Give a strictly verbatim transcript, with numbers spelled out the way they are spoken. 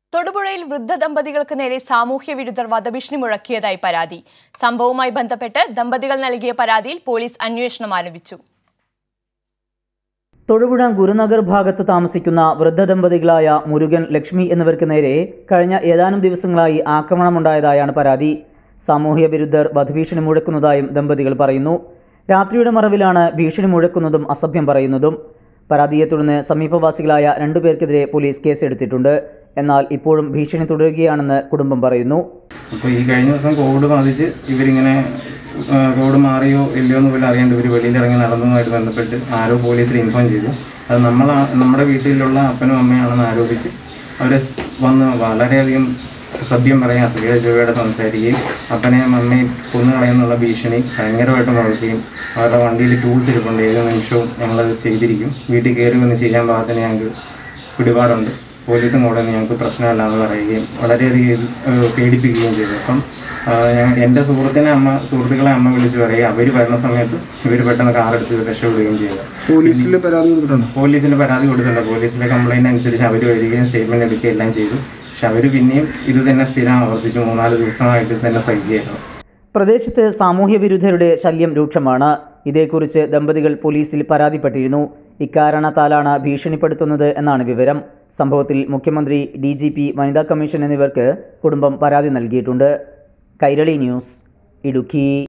തൊടുപുഴയിൽ വൃദ്ധ ദമ്പതികൾക്ക് നേരെ സാമൂഹ്യ വിരുദ്ധർ വധഭീഷണി മുഴക്കിയതായി പരാതി. സംഭവവുമായി ബന്ധപ്പെട്ട് ദമ്പതികൾ നൽകിയ പരാതിയിൽ പോലീസ് അന്വേഷണം ആരംഭിച്ചു. തൊടുപുഴ ഗുരുനഗർ ഭാഗത്ത് താമസിക്കുന്ന വൃദ്ധ ദമ്പതികളായ മുരുകൻ, ലക്ഷ്മി എന്നിവർക്ക് നേരെ കഴിഞ്ഞ ഏതാനും ദിവസങ്ങളായി ആക്രമണമുണ്ടായതായാണ് പരാതി. സാമൂഹ്യ വിരുദ്ധർ വധഭീഷണി മുഴക്കുന്നതായും ദമ്പതികൾ പറയുന്നു. രാത്രിയുടെ മറവിലാണ് ഭീഷണി മുഴക്കുന്നതും അസഭ്യം പറയുന്നതും. പരാതിയെ തുടർന്ന് സമീപവാസികളായ രണ്ടുപേർക്കെതിരെ പോലീസ് കേസെടുത്തിട്ടുണ്ട്. എന്നാൽ ഇപ്പോഴും ഭീഷണി തുടരുകയാണെന്ന് കുടുംബം പറയുന്നു. അപ്പോൾ ഈ കഴിഞ്ഞ ദിവസം കോവിഡ് ബാധിച്ച് ഇവരിങ്ങനെ കോവിഡ് മാറിയോ ഇല്ലയോ എന്ന് പോലും അറിയാണ്ട് ഇവർ വെളിയിലിറങ്ങി നടന്നതുമായിട്ട് ബന്ധപ്പെട്ട് ആരോ പോലീസിൽ ഇൻഫോം ചെയ്തു. അത് നമ്മൾ നമ്മുടെ വീട്ടിലുള്ള അപ്പനും അമ്മയാണെന്ന് ആരോപിച്ച് അവർ വന്ന് വളരെയധികം സഭ്യം പറയാൻ അസുഖ ചൊവ്വയോടെ സംസാരിക്കുകയും അപ്പനെയും അമ്മയും കൊന്നുകളയുന്നുള്ള ഭീഷണി ഭയങ്കരമായിട്ട് മുഴക്കുകയും അവരുടെ വണ്ടിയിൽ ടൂൾസ് ഇരിപ്പുണ്ട്, ഏത് നിമിഷവും ഞങ്ങളത് ചെയ്തിരിക്കും, വീട്ടിൽ കയറി വന്ന് ചെയ്യാൻ പാകത്തിന് ഞങ്ങൾക്ക് പിടിപാടുണ്ട്, പോലീസും കൂടെ ഞങ്ങൾക്ക് പ്രശ്നമല്ലാന്ന് പറയുകയും വളരെയധികം പേടിപ്പിക്കുകയും ചെയ്തു. അപ്പം എൻ്റെ സുഹൃത്തിനെ അമ്മ സുഹൃത്തുക്കളെ അമ്മ വിളിച്ച് പറയുക, അവർ വരുന്ന സമയത്ത് ഇവർ പെട്ടെന്ന് കാറെടുത്ത് രക്ഷപ്പെടുകയും ചെയ്തു. പോലീസിൽ പരാതി കൊടുത്തിട്ടുണ്ട് പോലീസിന് പരാതി കൊടുത്തിട്ടുണ്ട് പോലീസിലെ കംപ്ലയിൻ്റ് അനുസരിച്ച് അവർ വരികയും സ്റ്റേറ്റ്മെൻറ്റ് എടുക്കുകയും എല്ലാം ചെയ്തു. പക്ഷെ അവർ പിന്നെയും ഇത് തന്നെ സ്ഥിരം ആവർത്തിച്ച് മൂന്നാല് ദിവസമായിട്ട് തന്നെ സഹിക്കുകയായിരുന്നു. പ്രദേശത്ത് സാമൂഹ്യ വിരുദ്ധരുടെ ശല്യം രൂക്ഷമാണ്. ഇതേക്കുറിച്ച് ദമ്പതികൾ പോലീസിൽ പരാതിപ്പെട്ടിരുന്നു. ഇക്കാരണത്താലാണ് ഭീഷണിപ്പെടുത്തുന്നത് എന്നാണ് വിവരം. സംഭവത്തിൽ മുഖ്യമന്ത്രി, ഡി ജി പി, വനിതാ കമ്മീഷൻ എന്നിവർക്ക് കുടുംബം പരാതി നൽകിയിട്ടുണ്ട്. കൈരളി ന്യൂസ്, ഇടുക്കി.